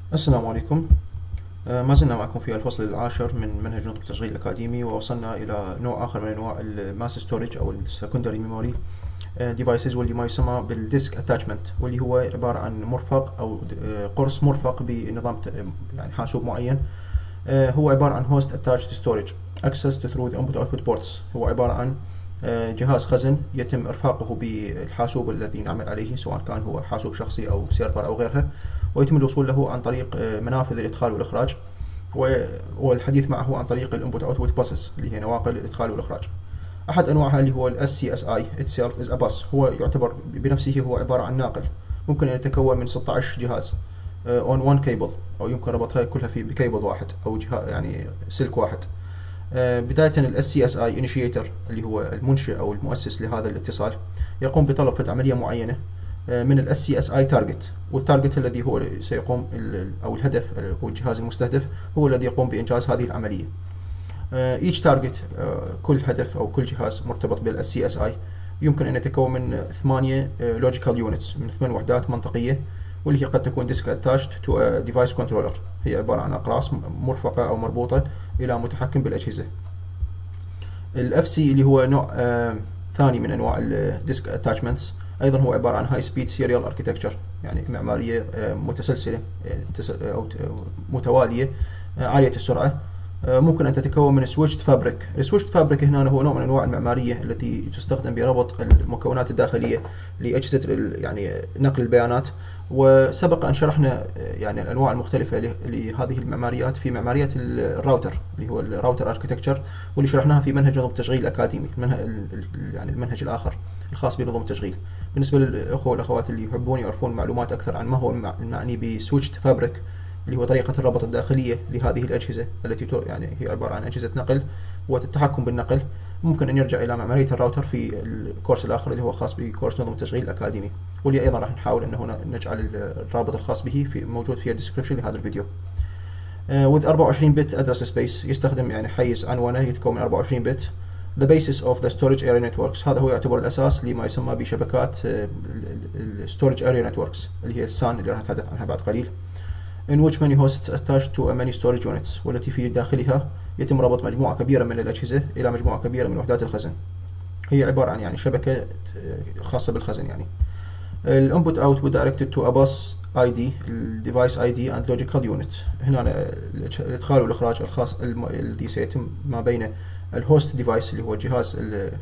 السلام عليكم. ما زلنا معكم في الفصل العاشر من منهج نظم التشغيل الأكاديمي، ووصلنا إلى نوع آخر من أنواع الماس ستورج أو السكندري ميموري ديفايسز، واللي ما يسمى بالديسك اتاتشمنت، واللي هو عبارة عن مرفق أو قرص مرفق بنظام يعني حاسوب معين. هو عبارة عن host attached storage accessed through the input output ports. هو عبارة عن جهاز خزن يتم إرفاقه بالحاسوب الذي نعمل عليه، سواء كان هو حاسوب شخصي أو سيرفر أو غيرها، ويتم الوصول له عن طريق منافذ الإدخال والإخراج، والحديث معه عن طريق الانبوت اوتبوت باسز اللي هي نواقل الإدخال والإخراج. أحد أنواعها اللي هو ال SCSI itself is a bus، هو يعتبر بنفسه هو عبارة عن ناقل، ممكن أن يتكون من 16 جهاز on one cable، أو يمكن ربطها كلها في بكيبل واحد أو جهاز يعني سلك واحد. بداية ال SCSI initiator اللي هو المنشئ أو المؤسس لهذا الاتصال يقوم بطلب عملية معينة من ال SCSI target، والتارجت الذي هو سيقوم أو الهدف أو الجهاز المستهدف هو الذي يقوم بإنجاز هذه العملية. each target كل هدف أو كل جهاز مرتبط بال SCSI يمكن أن يتكون من 8 logical units، من 8 وحدات منطقية، واللي هي قد تكون disk attached to a device controller. هي عبارة عن أقراص مرفقة أو مربوطة إلى متحكم بالأجهزة. ال FC اللي هو نوع ثاني من أنواع ال disk attachments، أيضا هو عبارة عن high speed serial architecture، يعني معمارية متسلسلة أو متوالية عالية السرعة. ممكن أن تتكون من switched fabric. السويتشد فابريك هنا هو نوع من أنواع المعمارية التي تستخدم بربط المكونات الداخلية لأجهزة يعني نقل البيانات، وسبق أن شرحنا يعني الأنواع المختلفة لهذه المعماريات في معماريات الراوتر اللي هو الراوتر اركتكتشر، واللي شرحناها في منهج نظم التشغيل الأكاديمي، يعني المنهج الآخر الخاص بنظم التشغيل. بالنسبة للأخوة والأخوات اللي يحبون يعرفون معلومات أكثر عن ما هو المعني بسويتشد فابريك، اللي هو طريقة الربط الداخلية لهذه الأجهزة التي يعني هي عبارة عن أجهزة نقل والتحكم بالنقل، ممكن أن يرجع إلى معمارية الراوتر في الكورس الآخر اللي هو خاص بكورس نظم التشغيل الأكاديمي، واللي أيضا راح نحاول أن هنا نجعل الرابط الخاص به في موجود في الديسكربشن لهذا الفيديو. with 24 bit address space، يستخدم يعني حيز عنوانه يتكون من 24 بت. the basis of the storage area networks، هذا هو يعتبر الأساس لما يسمى بشبكات storage area networks اللي هي السان اللي راح نتحدث عنها بعد قليل. in which many hosts attached to many storage units، والتي في داخلها يتم ربط مجموعة كبيرة من الأجهزة إلى مجموعة كبيرة من وحدات الخزن. هي عبارة عن يعني شبكة خاصة بالخزن. يعني ال input output directed to a bus ID، ال device ID and logical unit. هنا الإدخال والإخراج الخاص الذي سيتم ما بين الهوست ديفايس اللي هو جهاز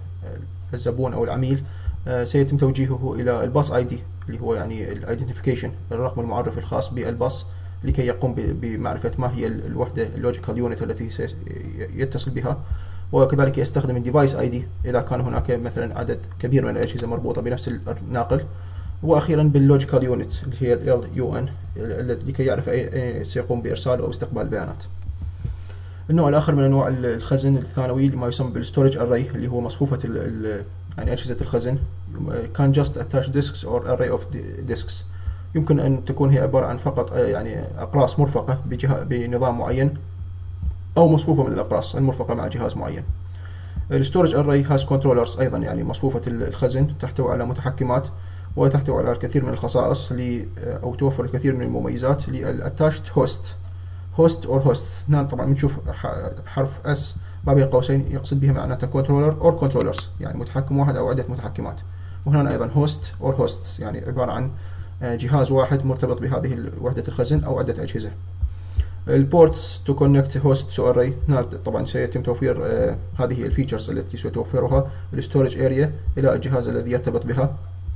الزبون أو العميل، سيتم توجيهه إلى الباص ID اللي هو يعني الايدنتيفيكيشن، الرقم المعرفي الخاص بالباص، لكي يقوم بمعرفة ما هي الوحدة اللوجيكال يونت التي يتصل بها. وكذلك يستخدم الديفايس ID إذا كان هناك مثلا عدد كبير من الأجهزة مربوطة بنفس الناقل. وأخيرا باللوجيكال يونت اللي هي LUN لكي يعرف أين سيقوم بإرسال أو استقبال البيانات. النوع الآخر من أنواع الخزن الثانوي اللي ما يسمى بالستورج أري، اللي هو مصفوفة يعني أجهزة الخزن. can just attach disks or array of disks، يمكن أن تكون هي عبارة عن فقط يعني أقراص مرفقة بنظام معين، أو مصفوفة من الأقراص المرفقة مع جهاز معين. الستورج أري has controllers، أيضا يعني مصفوفة الخزن تحتوي على متحكمات، وتحتوي على الكثير من الخصائص أو توفر الكثير من المميزات للأتاشت هوست أو هوست. هنا طبعا بنشوف حرف S ما بين قوسين يقصد بها معناته كنترولر أو كنترولرز، يعني متحكم واحد أو عدة متحكمات. وهنا أيضا هوست أو هوستس، يعني عبارة عن جهاز واحد مرتبط بهذه وحدة الخزن أو عدة أجهزة. البورتس تو كونكت هوست تو أري، هنا طبعا سيتم توفير هذه الفيتشرز التي ستوفرها الستورج اريا إلى الجهاز الذي يرتبط بها.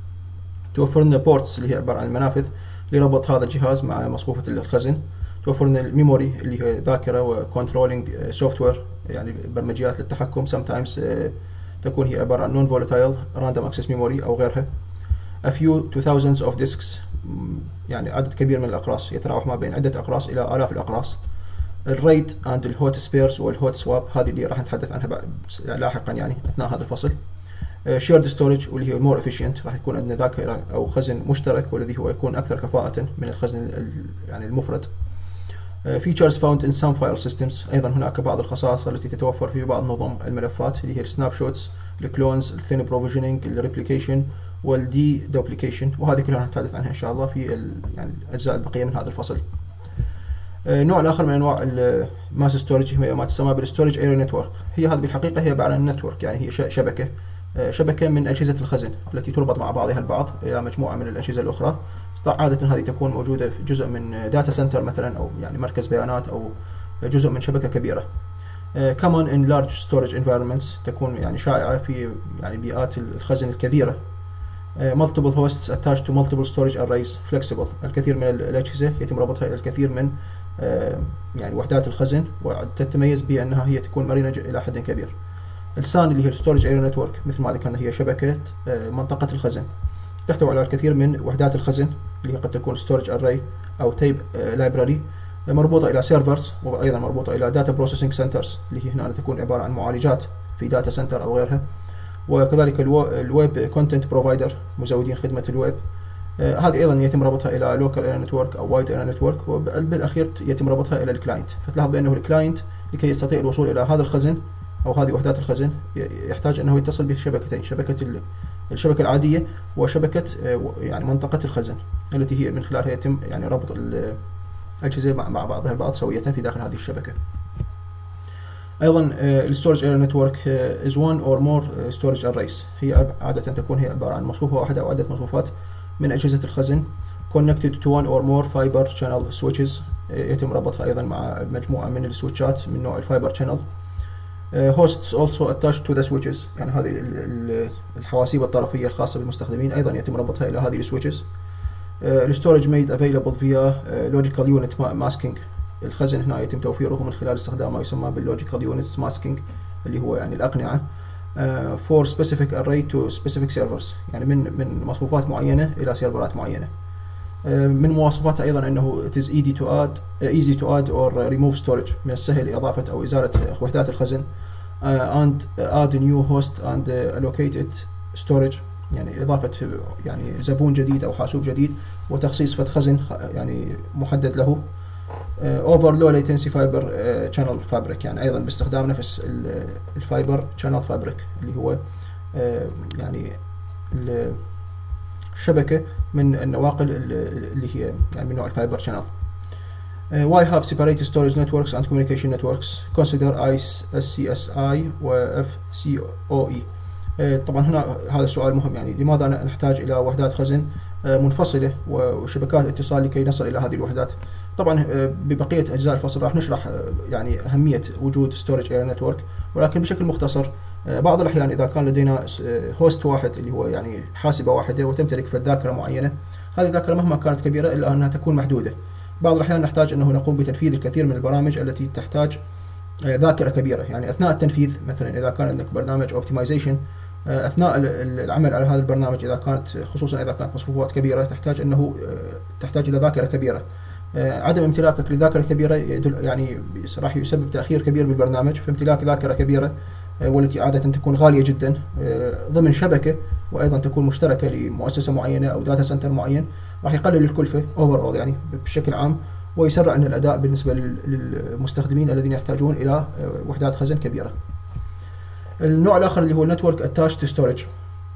توفر لنا بورتس اللي هي عبارة عن المنافذ لربط هذا الجهاز مع مصفوفة الخزن. توفر لنا الميموري اللي هي ذاكرة وكنترولينج سوفت وير، يعني برمجيات للتحكم sometimes تكون هي عبارة عن non volatile random access memory أو غيرها. a few to thousands of disks، يعني عدد كبير من الأقراص يتراوح ما بين عدة أقراص إلى آلاف الأقراص. الريد and الهوت سبيرز والهوت سواب، هذه اللي راح نتحدث عنها لاحقا يعني أثناء هذا الفصل. shared storage واللي هي more efficient، راح يكون عندنا ذاكرة أو خزن مشترك، والذي هو يكون أكثر كفاءة من الخزن يعني المفرد. features found in some file systems، أيضا هناك بعض الخصائص التي تتوفر في بعض نظم الملفات اللي هي السناب شوتس، الكلونز، الثين بروفيجنينج، الريبليكيشن والدي دوبليكيشن، وهذه كلها نتحدث عنها إن شاء الله في يعني الأجزاء البقية من هذا الفصل. نوع الآخر من أنواع الماس ستورج هي ما تسمى بالستورج اريا نتورك. هي هذه بالحقيقة هي عبارة عن نتورك، يعني هي شبكة من أجهزة الخزن التي تربط مع بعضها البعض إلى مجموعة من الأجهزة الأخرى. عادة هذه تكون موجودة في جزء من داتا سنتر مثلا، أو يعني مركز بيانات، أو جزء من شبكة كبيرة. common in large storage environments، تكون يعني شائعة في يعني بيئات الخزن الكبيرة. multiple hosts attached to multiple storage arrays flexible، الكثير من الأجهزة يتم ربطها إلى الكثير من يعني وحدات الخزن، وتتميز بأنها هي تكون مرنة إلى حد كبير. السان اللي هي الستورج اريا نتورك مثل ما ذكرنا هي شبكة منطقة الخزن، تحتوي على الكثير من وحدات الخزن اللي هي قد تكون storage array أو تيب لايبراري، مربوطة إلى سيرفرز، وأيضا مربوطة إلى داتا بروسيسنج سنترز اللي هي هنا تكون عبارة عن معالجات في داتا سنتر أو غيرها، وكذلك الويب كونتنت بروفايدر، مزودين خدمة الويب. هذه أيضا يتم ربطها إلى لوكال اريا نتورك أو وايد اريا نتورك، وبالأخير يتم ربطها إلى الكلاينت. فتلاحظ بأنه الكلاينت لكي يستطيع الوصول إلى هذا الخزن أو هذه وحدات الخزن يحتاج أنه يتصل بشبكتين، الشبكة العادية وشبكة يعني منطقة الخزن التي هي من خلالها يتم يعني ربط الأجهزة مع بعضها البعض سوية في داخل هذه الشبكة. أيضا الستورج اريا نتورك is one or more storage arrays، هي عادة تكون هي عبارة عن مصفوفة واحدة أو عدة مصفوفات من أجهزة الخزن connected to one or more fiber channel switches، يتم ربطها أيضا مع مجموعة من السويتشات من نوع الفايبر channel. hosts also attached to the switches، يعني هذه الحواسيب الطرفية الخاصة بالمستخدمين أيضا يتم ربطها إلى هذه السويتشز. الستورج made available via logical unit masking، الخزن هنا يتم توفيره من خلال استخدام ما يسمى باللوجيكال يونتس ماسكينج اللي هو يعني الأقنعة for specific array to specific servers، يعني من مصفوفات معينة إلى سيرفرات معينة. من مواصفاتها أيضا أنه it is easy to add or remove storage، من السهل إضافة أو إزالة وحدات الخزن and add new host and allocated storage، يعني إضافة يعني زبون جديد أو حاسوب جديد وتخصيص فد خزن يعني محدد له. over low latency fiber channel fabric، يعني أيضا باستخدام نفس الفايبر channel fabric اللي هو يعني الشبكة من النواقل اللي هي يعني من نوع الفايبر channel. why have separated storage networks and communication networks consider ISCSI و FCOE. طبعا هنا هذا السؤال مهم، يعني لماذا نحتاج إلى وحدات خزن منفصلة وشبكات اتصال لكي نصل إلى هذه الوحدات. طبعا ببقية أجزاء الفصل راح نشرح يعني أهمية وجود storage area network، ولكن بشكل مختصر بعض الأحيان إذا كان لدينا هوست واحد اللي هو يعني حاسبة واحدة وتمتلك في ذاكرة معينة، هذه الذاكرة مهما كانت كبيرة إلا أنها تكون محدودة. بعض الأحيان نحتاج أنه نقوم بتنفيذ الكثير من البرامج التي تحتاج ذاكرة كبيرة، يعني أثناء التنفيذ مثلا إذا كان عندك برنامج اوبتمايزيشن، أثناء العمل على هذا البرنامج إذا كانت خصوصا إذا كانت مصفوفات كبيرة تحتاج إلى ذاكرة كبيرة. عدم امتلاكك لذاكرة كبيرة يعني راح يسبب تأخير كبير بالبرنامج، فامتلاك ذاكرة كبيرة والتي عادة تكون غالية جدا ضمن شبكة وأيضا تكون مشتركة لمؤسسة معينة أو داتا سنتر معين، راح يقلل الكلفة overall يعني بشكل عام، ويسرع من الأداء بالنسبة للمستخدمين الذين يحتاجون إلى وحدات خزن كبيرة. النوع الآخر اللي هو Network Attached Storage،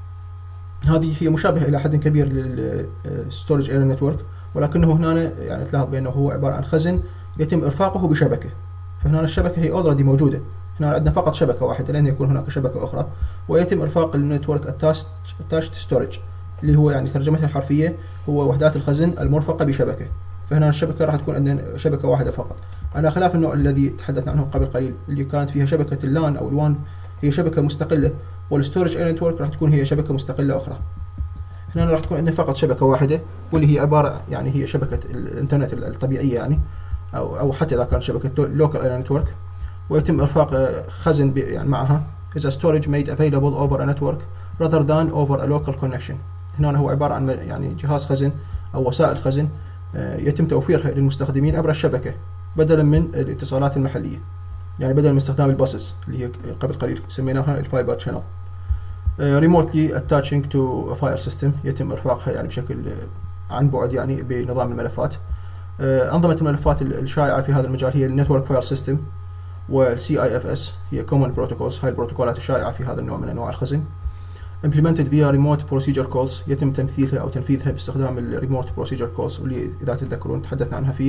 هذه هي مشابهة إلى حد كبير للستورج اريا نتورك، ولكنه هنا يعني تلاحظ بأنه هو عبارة عن خزن يتم إرفاقه بشبكة، فهنا الشبكة هي already موجودة، هنا عندنا فقط شبكة واحدة لن يكون هناك شبكة أخرى، ويتم إرفاق النتورك Attached Storage اللي هو يعني ترجمتها الحرفية هو وحدات الخزن المرفقة بشبكة. فهنا الشبكة راح تكون عندنا شبكة واحدة فقط، على خلاف النوع الذي تحدثنا عنه قبل قليل اللي كانت فيها شبكة اللان أو الوان هي شبكة مستقلة، والستورج اريا نتورك راح تكون هي شبكة مستقلة أخرى. هنا راح تكون عندنا فقط شبكة واحدة واللي هي عبارة يعني هي شبكة الإنترنت الطبيعية يعني، أو حتى إذا كانت شبكة لوكال اريا نتورك، ويتم إرفاق خزن يعني معها is a storage made available over a network rather than over a local connection. هنا هو عبارة عن يعني جهاز خزن أو وسائل خزن يتم توفيرها للمستخدمين عبر الشبكة بدلا من الاتصالات المحلية، يعني بدلا من استخدام الباسز اللي هي قبل قليل سميناها الفايبر channel. remotely attaching to a file system، يتم إرفاقها يعني بشكل عن بعد يعني بنظام الملفات. أنظمة الملفات الشائعة في هذا المجال هي النتورك فايل سيستم والCIFS، هي common protocols، هاي البروتوكولات الشائعة في هذا النوع من أنواع الخزن. implemented via remote procedure calls، يتم تمثيلها أو تنفيذها باستخدام الريموت procedure calls واللي إذا تتذكرون تحدثنا عنها في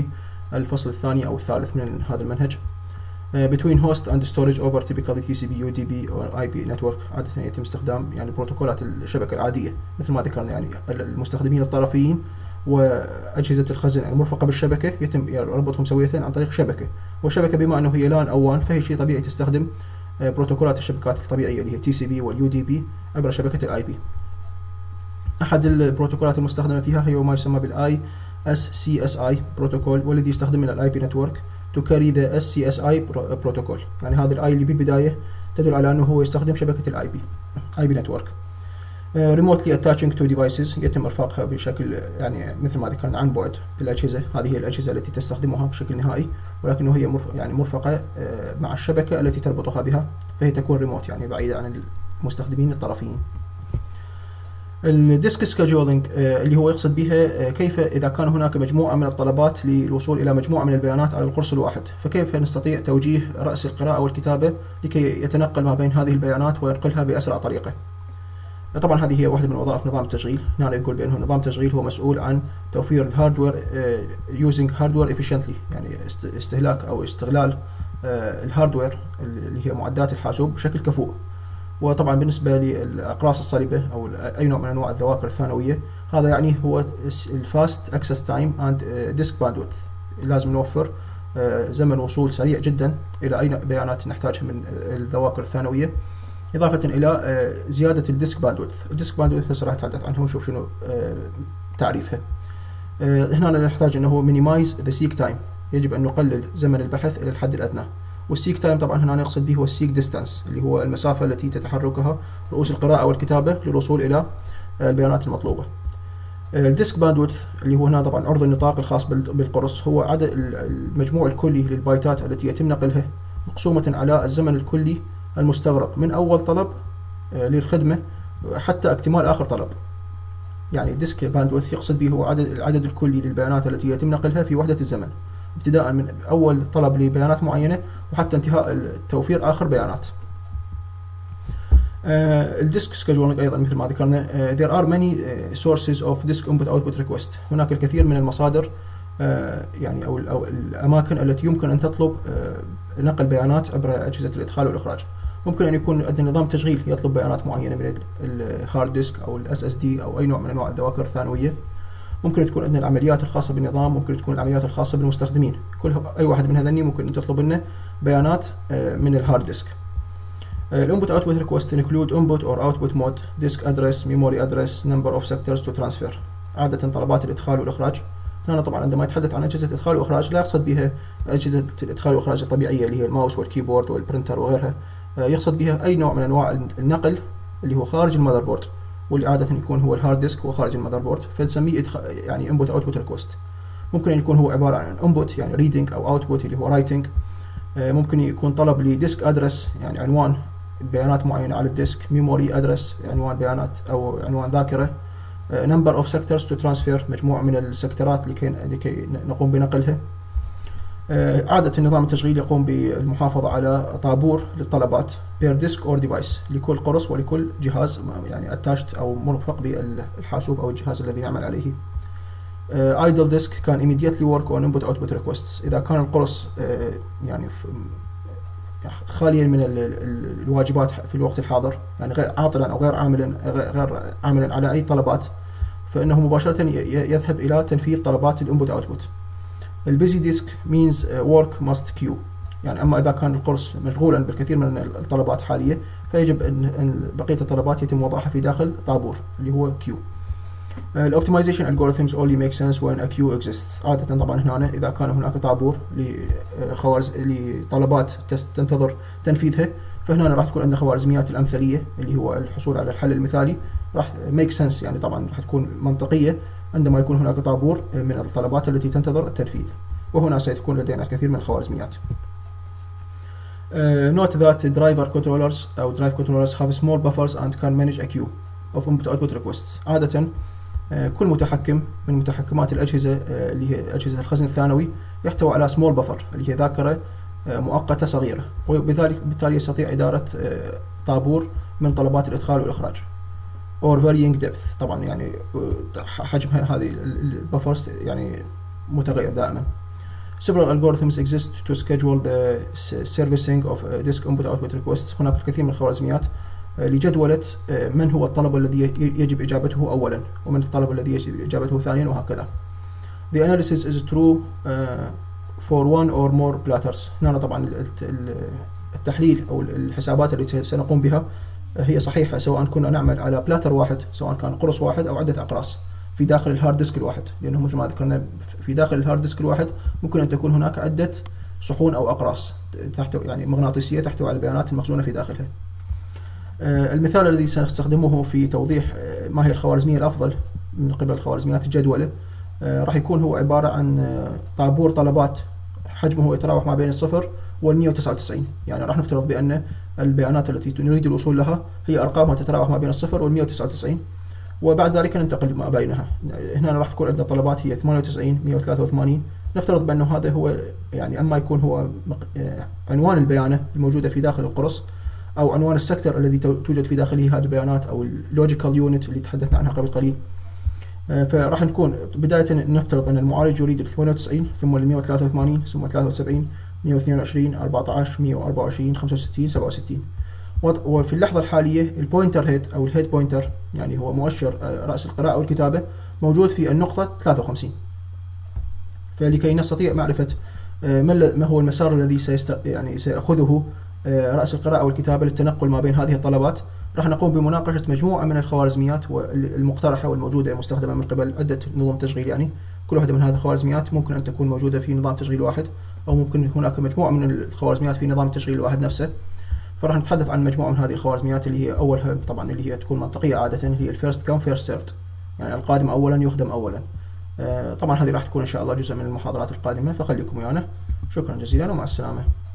الفصل الثاني أو الثالث من هذا المنهج. between host and storage over typically TCP UDP or IP network. عادة يتم استخدام يعني بروتوكولات الشبكة العادية مثل ما ذكرنا، يعني المستخدمين الطرفيين وأجهزة الخزن المرفقة بالشبكة يتم ربطهم سوية عن طريق شبكة، والشبكة بما أنه هي لان أو وان فهي شيء طبيعي تستخدم بروتوكولات الشبكات الطبيعية اللي هي TCP والUDP عبر شبكة الIP. أحد البروتوكولات المستخدمة فيها هي ما يسمى بالآي SCSI بروتوكول، والذي يستخدم من الIP نتورك to carry the SCSI protocol. يعني هذا الآي اللي بالبداية تدل على أنه هو يستخدم شبكة IP نتورك. remotely attaching to devices، يتم إرفاقها بشكل يعني مثل ما ذكرنا عن بعد بالأجهزة. هذه هي الأجهزة التي تستخدمها بشكل نهائي، ولكنه هي يعني مرفقة مع الشبكة التي تربطها بها، فهي تكون ريموت يعني بعيدة عن المستخدمين الطرفيين. الديسك سكادجولينج اللي هو يقصد بها كيف إذا كان هناك مجموعة من الطلبات للوصول إلى مجموعة من البيانات على القرص الواحد، فكيف نستطيع توجيه رأس القراءة والكتابة لكي يتنقل ما بين هذه البيانات وينقلها بأسرع طريقة. طبعا هذه هي واحدة من وظائف نظام التشغيل. هنا يقول بأنه نظام التشغيل هو مسؤول عن توفير الهاردوير using hardware efficiently، يعني استهلاك أو استغلال الهاردوير اللي هي معدات الحاسوب بشكل كفؤ. وطبعا بالنسبة للأقراص الصلبة أو أي نوع من أنواع الذواكر الثانوية، هذا يعني هو الفاست اكسس تايم اند ديسك باندويث. لازم نوفر زمن وصول سريع جدا إلى أي بيانات نحتاجها من الذواكر الثانوية، إضافة إلى زيادة الديسك باندويث. الديسك باندويث هسه راح نتحدث عنه ونشوف شنو تعريفها. هنا نحتاج أنه minimize the seek time، يجب أن نقلل زمن البحث إلى الحد الأدنى. والسيك تايم طبعا هنا نقصد به هو السيك ديستانس، اللي هو المسافة التي تتحركها رؤوس القراءة والكتابة للوصول إلى البيانات المطلوبة. الديسك باندويث اللي هو هنا طبعا عرض النطاق الخاص بالقرص، هو عدد المجموع الكلي للبايتات التي يتم نقلها مقسومة على الزمن الكلي المستغرق من أول طلب للخدمة حتى اكتمال آخر طلب. يعني ديسك باندويث يقصد به هو العدد الكلي للبيانات التي يتم نقلها في وحدة الزمن، ابتداء من أول طلب لبيانات معينة وحتى انتهاء توفير آخر بيانات. الديسك سكادجولينج أيضا مثل ما ذكرنا there are many sources of disk input output request. هناك الكثير من المصادر يعني أو الأماكن التي يمكن أن تطلب نقل بيانات عبر أجهزة الإدخال والإخراج. ممكن أن يكون عندنا نظام تشغيل يطلب بيانات معينة من الهارد ديسك أو الاس اس دي أو أي نوع من أنواع الذواكر الثانوية. ممكن تكون عندنا العمليات الخاصة بالنظام، ممكن تكون العمليات الخاصة بالمستخدمين. أي واحد من هذني ممكن أن تطلب لنا بيانات من الهارد ديسك. الانبوت اوتبوت ريكوست include input or output mode, disk address, memory address, number of sectors to transfer. عادة طلبات الإدخال والإخراج. هنا طبعا عندما يتحدث عن أجهزة إدخال وإخراج لا يقصد بها أجهزة الإدخال والإخراج الطبيعية اللي هي الماوس والكيبورد والبرنتر وغيرها، يقصد بها أي نوع من أنواع النقل اللي هو خارج المذر بورد، واللي عادة يكون هو الهارد ديسك وخارج المذر بورد، فنسميه يعني input output request. ممكن أن يكون هو عبارة عن input يعني reading أو output اللي هو writing. ممكن يكون طلب لديسك أدرس يعني عنوان بيانات معينة على الديسك، memory address عنوان بيانات أو عنوان ذاكرة، number of sectors to transfer مجموعة من السكترات لكي نقوم بنقلها. عادة النظام التشغيلي يقوم بالمحافظة على طابور للطلبات per disk or device لكل قرص ولكل جهاز يعني attached أو مرفق بالحاسوب أو الجهاز الذي نعمل عليه. idle disk can immediately work on input output requests. إذا كان القرص يعني خاليا من الواجبات في الوقت الحاضر، يعني غير عاطلا أو غير عاملا على أي طلبات، فإنه مباشرة يذهب إلى تنفيذ طلبات الانبوت اوتبوت. البيزي ديسك means work must queue، يعني أما إذا كان القرص مشغولا بالكثير من الطلبات حالية فيجب أن بقية الطلبات يتم وضعها في داخل طابور اللي هو queue. الoptimization algorithms only make sense when a queue exists. عادة طبعا هنا إذا كان هناك طابور لطلبات تنتظر تنفيذها، فهنا راح تكون عندنا خوارزميات الأمثلية اللي هو الحصول على الحل المثالي، راح make sense يعني طبعا راح تكون منطقية عندما يكون هناك طابور من الطلبات التي تنتظر التنفيذ، وهنا سيكون لدينا الكثير من الخوارزميات. Note that driver controllers أو drive controllers have small buffers and can manage a queue of input output requests. عادة كل متحكم من متحكمات الأجهزة اللي هي أجهزة الخزن الثانوي يحتوي على small buffer اللي هي ذاكرة مؤقتة صغيرة، وبالتالي يستطيع إدارة طابور من طلبات الإدخال والإخراج. or varying depth، طبعا يعني حجم هذه البفرز يعني متغير دائما. Several algorithms exist to schedule the servicing of disk input output requests. هناك الكثير من الخوارزميات لجدولة من هو الطلب الذي يجب إجابته أولا ومن الطلب الذي يجب إجابته ثانيا وهكذا. The analysis is true for one or more platters. هنا طبعا التحليل أو الحسابات التي سنقوم بها هي صحيحة سواء كنا نعمل على بلاتر واحد، سواء كان قرص واحد أو عدة أقراص في داخل الهارد ديسك الواحد، لأنه مثل ما ذكرنا في داخل الهارد ديسك الواحد ممكن أن تكون هناك عدة صحون أو أقراص يعني مغناطيسية تحتوي على البيانات المخزونة في داخلها. المثال الذي سنستخدمه في توضيح ما هي الخوارزمية الأفضل من قبل الخوارزميات الجدولة راح يكون هو عبارة عن طابور طلبات حجمه يتراوح ما بين 0 وال199. يعني راح نفترض بأن البيانات التي نريد الوصول لها هي أرقامها تتراوح ما بين 0 وال199، وبعد ذلك ننتقل ما بينها. هنا راح تكون عندنا طلبات هي 98 183. نفترض بأنه هذا هو يعني أما يكون هو عنوان البيانة الموجودة في داخل القرص، أو عنوان السكتر الذي توجد في داخله هذه البيانات، أو اللوجيكال يونت اللي تحدثنا عنها قبل قليل. فراح نكون بداية نفترض أن المعالج يريد 98 ثم 183 ثم 73 122 14 124 65 67. وفي اللحظة الحالية البوينتر هيد أو الهيد بوينتر يعني هو مؤشر رأس القراءة والكتابة موجود في النقطة 53. فلكي نستطيع معرفة ما هو المسار الذي يعني سيأخذه رأس القراءة والكتابة للتنقل ما بين هذه الطلبات، راح نقوم بمناقشة مجموعة من الخوارزميات المقترحة والموجودة المستخدمة من قبل عدة نظم تشغيل. يعني كل واحدة من هذه الخوارزميات ممكن أن تكون موجودة في نظام تشغيل واحد، أو ممكن هناك مجموعة من الخوارزميات في نظام التشغيل الواحد نفسه. فراح نتحدث عن مجموعة من هذه الخوارزميات اللي هي أولها طبعا اللي هي تكون منطقية عادة، هي الفيرست كام فيرست سيرفد، يعني القادم أولا يخدم أولا. طبعا هذه راح تكون إن شاء الله جزء من المحاضرات القادمة، فخليكم ويانا. شكرا جزيلا ومع السلامة.